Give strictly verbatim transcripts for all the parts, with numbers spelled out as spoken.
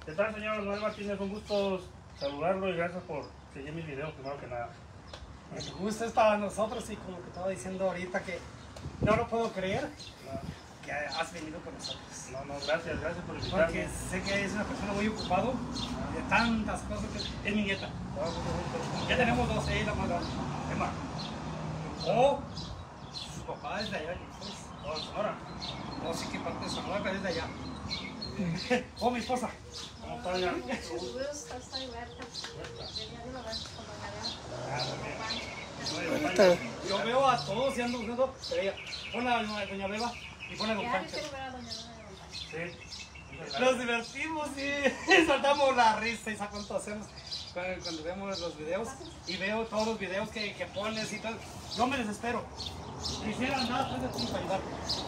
¿Qué tal, señor Noel Martínez? Un gusto saludarlo y gracias por seguir mis videos, primero que nada. El gusto es para nosotros y como que estaba diciendo ahorita que no lo puedo creer No, que has venido con nosotros. no, no, gracias, gracias por invitarme. Porque sé que es una persona muy ocupado de tantas cosas que es mi nieta. No, mucho gusto. Ya tenemos dos, ella la más grande. Emma. O su papá es de allá. Pues. Oh, Sonora. No sé qué parte de Sonora, pero es de allá. O mi esposa. ¿Cómo está, ya? Mucho gusto, soy Berta. Venía de Lorenzo con doña Ah, muy bien. Beba. Yo veo a todos y ando buscando, pero ella pone a doña Beba y pone a don Ya Pancho. quiero ver a doña Beba de Don Pancho. Sí. Muchas Nos gracias. divertimos y saltamos la risa y sabe cuánto hacemos cuando, cuando vemos los videos y veo todos los videos que, que pones y todo. Yo me desespero. Quisiera andar atrás de ti para ayudarte.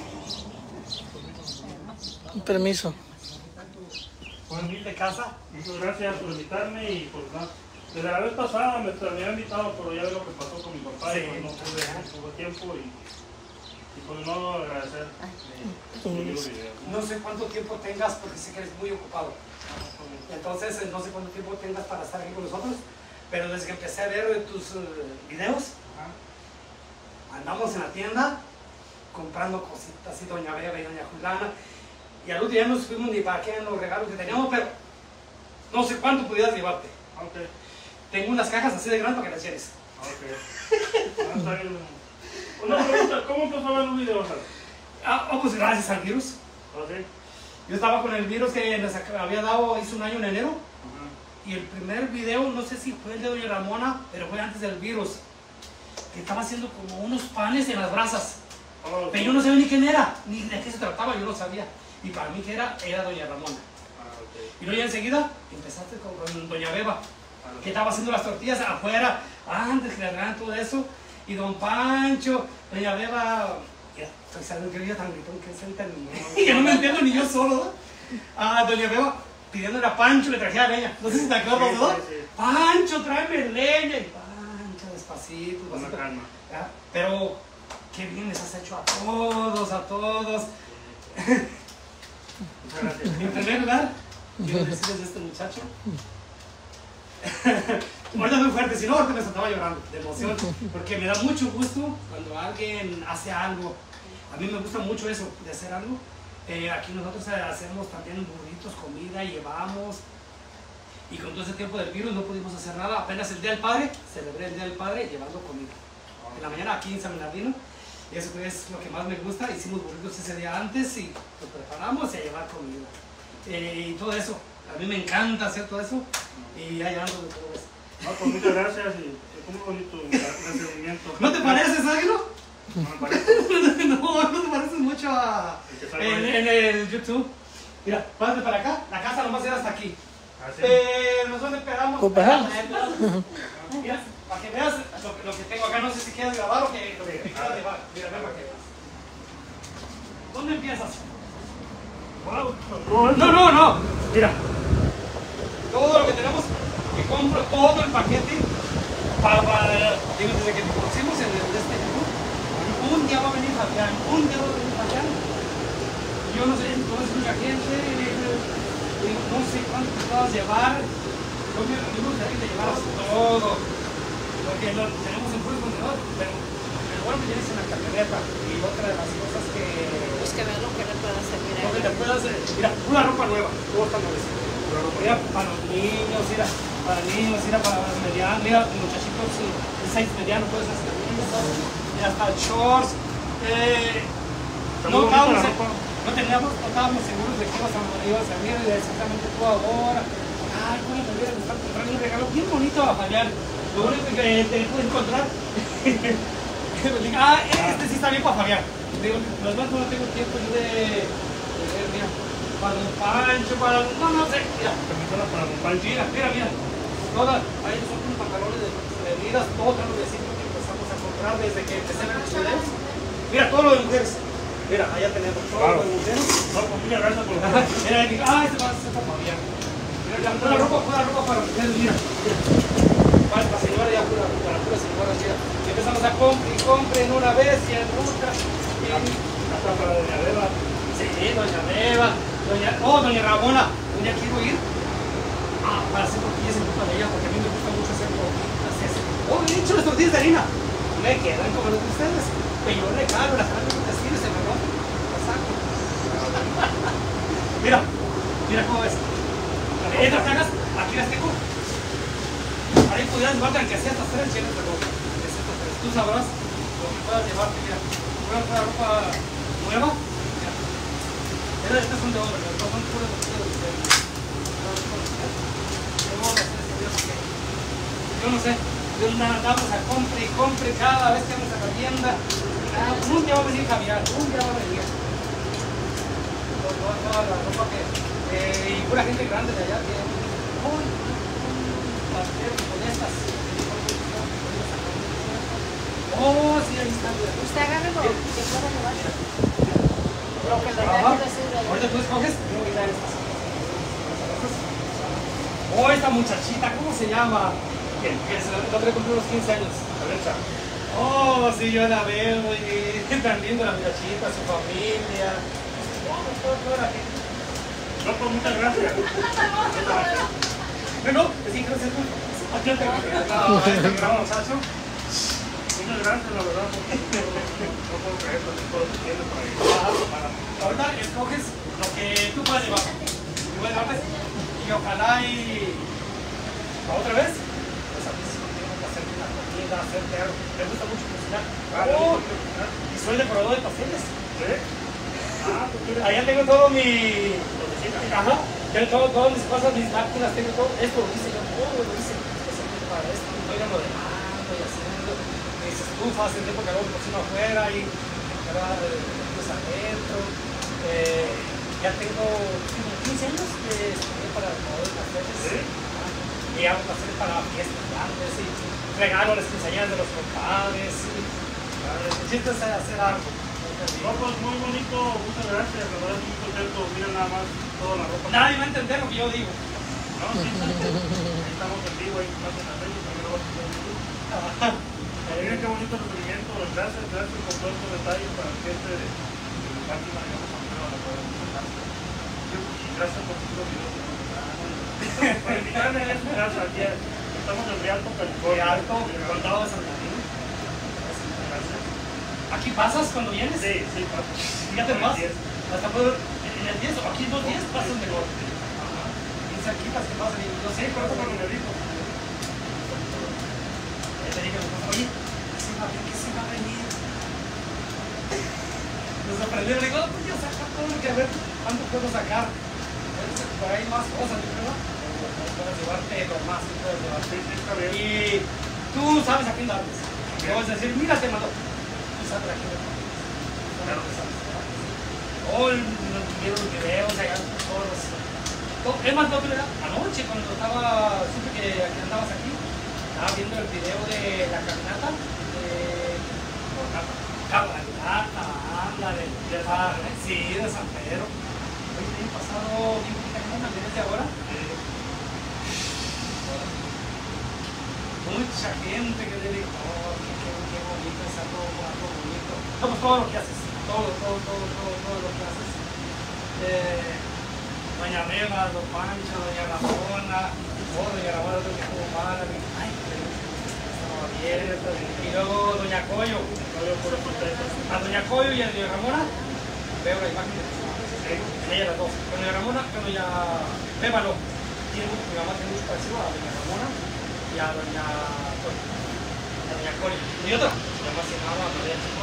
Un permiso. Por humilde casa. Muchas gracias por invitarme y por nada. Desde la vez pasada me, me había invitado, pero ya ve lo que pasó con mi papá Sí. y pues no pude, no tuve tiempo y, y pues no agradecer mi, mi video. No sé cuánto tiempo tengas porque sé que eres muy ocupado. Entonces no sé cuánto tiempo tengas para estar aquí con nosotros. Pero desde que empecé a ver tus uh, videos, andamos en la tienda comprando cositas y doña Beba y doña Juliana. Y al último día no supimos ni para qué eran los regalos que teníamos, pero no sé cuánto pudieras llevarte. Ok, Tengo unas cajas así de grandes para que las llenes. ok. Ah, está bien. Una pregunta, ¿cómo empezó a ver los videos? Ah, oh, pues gracias al virus. ¿Ah, sí? Yo estaba con el virus que nos había dado, hizo un año en enero. Ajá. Y el primer video, no sé si fue el de doña Ramona, pero fue antes del virus. Que estaba haciendo como unos panes en las brasas. Oh, Pero yo no sabía ni quién era, ni de qué se trataba, yo no sabía. Y para mí que era, era doña Ramona. Ah, ok. Y luego ya enseguida empezaste con, con doña Beba, Ah, que estaba haciendo las tortillas afuera, antes que le arreglaran todo eso. Y don Pancho, doña Beba, mira, estoy sabiendo que ella tan gritón que es ahorita ni- que no me entiendo ni yo solo, ¿no? Ah, doña Beba pidiéndole a Pancho que trajera leña. No sé si te acuerdas, Sí, ¿no? sí, sí. Pancho, tráeme leña. Y Pancho, despacito, Con despacito. calma. Ah, Pero, qué bien les has hecho a todos, a todos. Muchas gracias. En primer lugar, quiero decirles de este muchacho. Ahorita muy fuerte, si no, ahorita me estaba llorando de emoción, porque me da mucho gusto cuando alguien hace algo. A mí me gusta mucho eso, de hacer algo. Eh, aquí nosotros hacemos también burritos, comida, llevamos. Y con todo ese tiempo del virus no pudimos hacer nada. Apenas el Día del Padre, celebré el Día del Padre llevando comida. En la mañana aquí en San Bernardino. Y eso es lo que más me gusta. Hicimos burritos ese día antes y los preparamos y a llevar comida. Eh, y todo eso. A mí me encanta hacer todo eso. Y ya llevando de todo eso. No, pues muchas gracias y fue muy bonito el recibimiento. ¿No te pareces, Águilo? No me parece. No, no te pareces mucho a... El que salgo En, ahí. en el YouTube. Mira, pásate para acá. La casa nomás era hasta aquí. Ah, sí. Eh, nosotros esperamos. Pues, ajá. Mira, para que veas lo, que- lo que tengo acá, no sé si quieres grabar o que, lo que te quieras llevar. Mira, ven para que veas. ¿Dónde empiezas? Wow, todo esto. No, no, no. Mira. Todo lo que tenemos, que compro todo el paquete para, para digo, desde que te conocimos en el de este YouTube. Un día va a venir Fabián, un día va a venir Fabián. Yo no sé, conoces mucha gente, digo, no sé cuánto te vas a llevar. Yo me, a mí me gustaría que te llevaras todo, porque lo tenemos en puro contenedor, pero el bueno que tienes en la camioneta. Y otra de las cosas que, Pues que vean lo que le pueda servir a lo que ella. te puedas, mira, una ropa nueva, todo está nuevecito. Mira, para los niños, mira, para niños, mira, para los medianos, mira, muchachitos, sí, el size mediano puedes hacer eso, mira, hasta shorts. Eh, Está no, muy bonita estábamos, la ropa. no, teníamos, no estábamos seguros de que ibas a, ibas a venir exactamente tú ahora. Ay, cómo me hubiera gustado comprarle un regalo bien bonito a Fabián. Lo único que te pude encontrar. Digo, ah, este sí está bien para Fabián. Digo, los demás no tengo tiempo yo de, de ver, mira. Para Don Pancho, para... No, no sé, mira. Camisola para Don Pancho. Mira, mira, mira. Todas, ahí son unos pantalones de medidas, todo lo vecinos que empezamos a comprar desde que empecé con los videos. Mira, todo lo de mujeres. Mira, allá tenemos todo Wow. lo de mujeres. No, pues muchas gracias por Ajá, mira, y digo, ah, este va a ser para Fabián. Mira, ya, pura ropa, pura ropa para mujeres, mira. Mira. Para la señora ya, pura, para pura señora, mira. Y empezamos a comprar y comprar en una vez y en otra. Y... Hasta para Doña Beba. Sí, doña Beba, doña, oh, doña Ramona, doña quiero ir, para hacer tortillas en culpa de ella, porque a mí me gusta mucho hacer tortillas. Oh, de hecho, las tortillas de harina me quedan como las de ustedes. Pero yo regalo las carnes de testigo y se me rompen. Las saco. Mira, mira cómo ves. Estas cajas, aquí las tengo. Ahí pudieras llevarte aunque sea estas tres llenas de ropa. Tú sabrás lo que puedas llevarte. Mira, voy a comprar ropa nueva. Mira. Estas son de hombre, las son puras tortillas de ustedes. Yo no sé, yo andamos a compre y compre cada vez que vamos a la tienda. Ah, un día va a venir Javier, un día va a venir. Toda la ropa que. Eh, y pura gente grande de allá que. Uy, con estas. Oh, sí, ahí está. Usted agarre lo que pueda llevar. Lo que le Ajá. dé decir. Ahorita tú escoges. Yo voy a dar estas. Oh, esta muchachita, ¿cómo se llama? Que, que se la otra cumplió unos quince años. Alexa. Oh, sí, yo la veo y tan linda la muchachita, su familia. Oh, toda la gente. No, pues muchas gracias. No, no, sí, gracias tú. Aquí te No, este gran muchacho. Muchas gracias, la verdad, porque no puedo creer lo que todo se tiene por ahí. Ahorita escoges lo que tú puedas llevar. Y voy a llevarte. Y ojalá y la otra vez, pues a mí sí me tengo que hacer una comida, hacerte algo. Me gusta mucho cocinar. Oh, y soy decorador de pasteles. ¿Sí? Ah, pues mira. Allá tengo todo mi. Cocina. Ajá. Tengo todo, todas mis cosas, mis máquinas, tengo todo. Esto lo hice yo, todo lo hice especialmente para esto. Estoy remodelando y haciendo mis estufas, en tiempo que hago cocino afuera y pues adentro. Eh, ya tengo quince años que estudié para decorador de pasteles. ¿Sí? Y hago pasteles para fiestas grandes y regalo las quinceañeras de los compadres. Y, el chiste es hacer algo. No, pues muy bonito, muchas gracias, la verdad estoy muy contento, miren nada más toda la ropa. Nadie va a entender lo que yo digo. No, sí, sí, ahí estamos en vivo, ahí más en la red, también lo vas a hacer en vivo. Miren qué bonito recibimiento, gracias, gracias por todos estos detalles para que este de la máquina de la prueba la podamos sacar. Y gracias por tus videos. Por invitarme a su casa, aquí estamos en Rialto, California. Alto, condado de San Martín. Gracias. ¿Aquí pasas cuando vienes? Sí, sí, paso. Fíjate más. Hasta puedo, en el diez o aquí dos días pasas mejor. Y cerquitas que pasan y no sé, Sí, por eso cuando me dijo. te dije, oye, ¿sí va a venir? ¿Sí va a venir? Nos sorprendieron, le digo, no, pues ya saca todo lo que a ver cuánto puedo sacar. Por ahí más cosas, yo creo. Puedes llevarte lo más que puedes llevar. Sí, sí, está bien. Y tú sabes a quién darles. Le vas a decir, mira, te mando. Tú sabes a quién darles. Claro. Oh, nos vieron los videos, allá todos los... todo- Es más, no, pero anoche cuando estaba, supe que, que andabas aquí, estaba viendo el video de la caminata de... Caminata, ándale, de la- sí, de San Pedro. Hoy el año pasado, bien bonita, ¿cómo me vienes de ahora? Mucha gente que le dijo, oh, qué, qué, qué bonito, es algo, algo bonito. No, pues todo lo que haces, todo, todo, todo, todo, todo lo que haces. Eh, Doña Beba, Don Pancho, Doña Ramona, oh, Doña Ramona creo que estuvo mala, ay, estaba bien, y luego Doña Coyo, a Doña Coyo y a Doña Ramona, veo la imagen de en ella las dos, con Doña Ramona, con Doña Beba no, tiene mucho, mi mamá tiene mucho parecido a Doña Ramona y a Doña Coyo, a Doña Coyo, y otra, mi mamá se llamaba María Chico,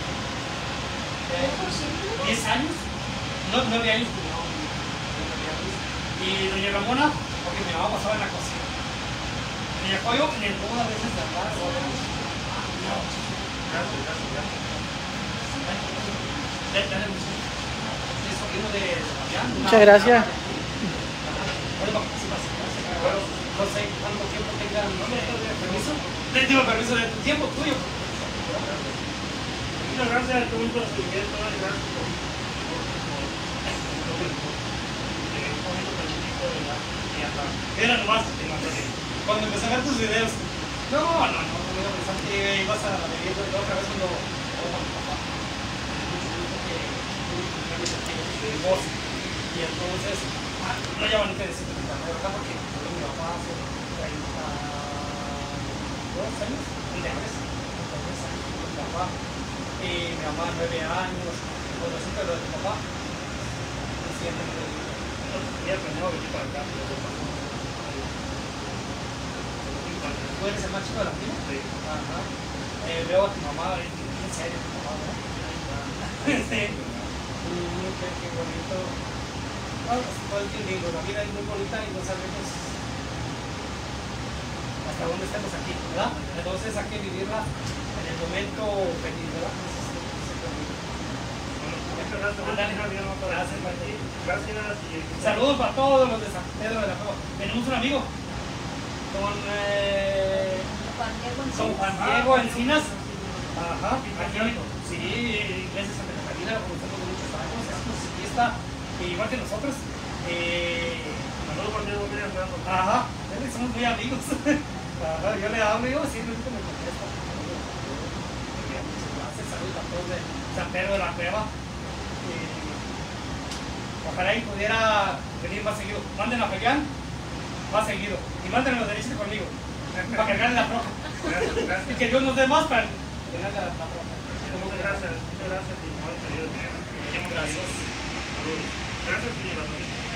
diez años, no, nueve años, no, nueve años. Y Doña Ramona, porque mi mamá pasaba en la cocina. Doña Coyo, en el boda a veces de hablar, o de... Gracias, gracias, gracias. Muchas gracias. No sé cuánto tiempo tengan permiso. Te digo permiso de tu tiempo tuyo. Muchas gracias, qué bonito recibimiento, gracias por Era nomás. Cuando empecé a ver tus videos. No, no, no, no me iba a pensar que ibas a la bebida y otra vez cuando. Oh, mi papá. Y entonces, ah, no llevan ni que decirte, la verdad, porque papá hace treinta y dos años, treinta y tres años con mi papá, y mi mamá nueve años, con los hijos de mi papá, y siempre Ya planeado venir para acá. ¿tú eres el más chico de la familia? Sí. Ajá. Eh, veo a tu mamá, en serio, tu mamá, ¿no? Sí. Mm, qué, qué bonito. Bueno, pues, todo el tiempo digo, la vida es muy bonita y no sabemos hasta dónde estamos aquí, ¿verdad? Entonces hay que vivirla en el momento feliz, ¿verdad? Muchas gracias. Gracias, Martín. Gracias. Y Saludos para todos los de San Pedro de la Cueva. Tenemos un amigo con eh, Juan Diego Don Encinas. Juan Diego Encinas. Ajá, aquí, sí, iglesia Santa Catarina, lo conocemos de muchos años, es un ciclista, igual que nosotros. Eh, saludos por Diego, mira, Fernando. ajá, somos muy amigos. Ajá, yo le hablo y yo sí, nunca me contesta. Saludos a todos de San Pedro de la Cueva. Eh, ojalá y pudiera venir más seguido. Manden a Fabián más seguido. Y mándenlo derechito conmigo. Para cargarle la troca. Gracias, gracias. Y que Dios nos dé más para cargarle la troca. Muchas gracias. Muchas gracias. Y muy querido. Gracias. Saludos. Gracias, señor.